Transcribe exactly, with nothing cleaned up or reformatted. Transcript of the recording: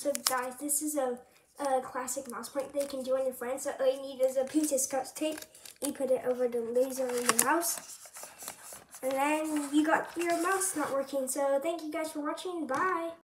So guys, this is a, a classic mouse prank that you can do on your friends. So all you need is a piece of Scotch tape. You put it over the laser in the mouse. And then you got your mouse not working. So thank you guys for watching. Bye.